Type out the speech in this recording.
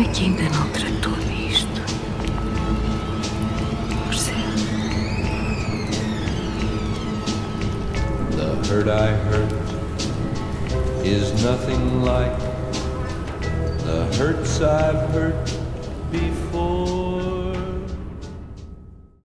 Como é que ainda não tratou disto? Percebe? The hurt I hurt is nothing like the hurts I've hurt before.